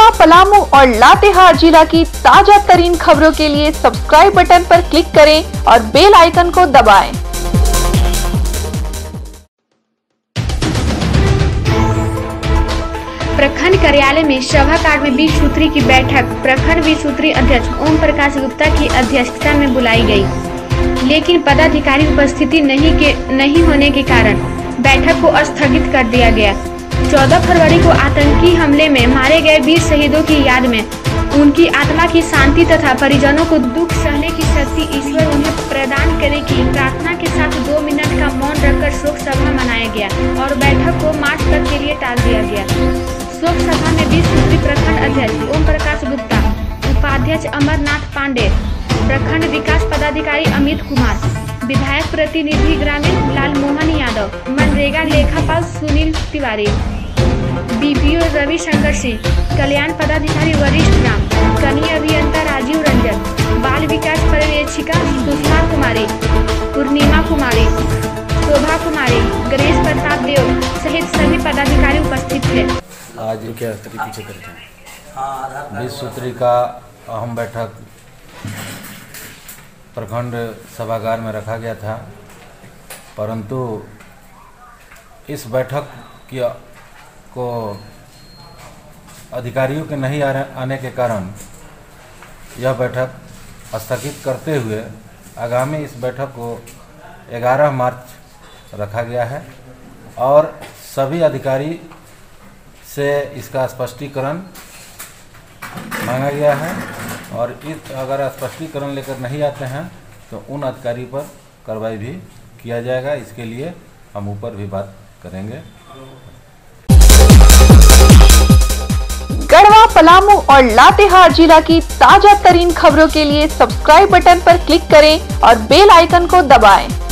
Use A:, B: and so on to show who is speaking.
A: गढ़वा, पलामू और लातेहार जिला की ताजा तरीन खबरों के लिए सब्सक्राइब बटन पर क्लिक करें और बेल आइकन को दबाएं।
B: प्रखंड कार्यालय में सभागार में 20 सूत्री की बैठक प्रखंड 20 सूत्री अध्यक्ष ओम प्रकाश गुप्ता की अध्यक्षता में बुलाई गई, लेकिन पदाधिकारी उपस्थिति नहीं होने के कारण बैठक को स्थगित कर दिया गया। 14 फरवरी को आतंकी हमले में मारे गए 20 शहीदों की याद में उनकी आत्मा की शांति तथा परिजनों को दुख सहने की शक्ति ईश्वर उन्हें प्रदान करे की प्रार्थना के साथ 2 मिनट का मौन रखकर शोक सभा मनाया गया और बैठक को मार्च तक के लिए टाल दिया गया। शोक सभा में 20 सूत्री प्रखंड अध्यक्ष ओम प्रकाश गुप्ता, उपाध्यक्ष अमरनाथ पांडे, प्रखंड विकास पदाधिकारी अमित कुमार, विधायक प्रतिनिधि ग्रामीण लाल मोहन यादव, मनरेगा लेखापाल सुनील तिवारी, बीपीओ रविशंकर सिंह, कल्याण पदाधिकारी वरिष्ठ राम, कनीय अभियंता राजीव रंजन, बाल विकास पर्यवेक्षिका सुषमा कुमारी, पूर्णिमा कुमारी, शोभा कुमारी, गणेश प्रताप देव सहित सभी पदाधिकारी उपस्थित थे।
C: आज क्या पीछे करते हैं 20 सूत्री का अहम बैठक प्रखंड सभागार में रखा गया था, परंतु इस बैठक को अधिकारियों के नहीं आने के कारण यह बैठक स्थगित करते हुए आगामी इस बैठक को 11 मार्च रखा गया है और सभी अधिकारी से इसका स्पष्टीकरण मांगा गया है और इस अगर स्पष्टीकरण लेकर नहीं आते हैं तो उन अधिकारी पर कार्रवाई भी किया जाएगा। इसके लिए हम ऊपर भी बात करेंगे।
A: गढ़वा, पलामू और लातेहार जिला की ताजा तरीन खबरों के लिए सब्सक्राइब बटन पर क्लिक करें और बेल आइकन को दबाएं।